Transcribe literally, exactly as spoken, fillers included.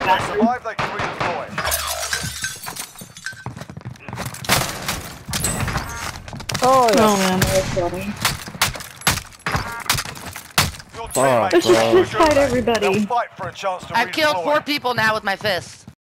survive, they can redeploy. Oh, yeah. Oh man, that was funny. Your Fuck, teammates Let's just are fist good, fight mate. everybody. They'll fight for a chance to I've killed redeploy. four people now with my fist.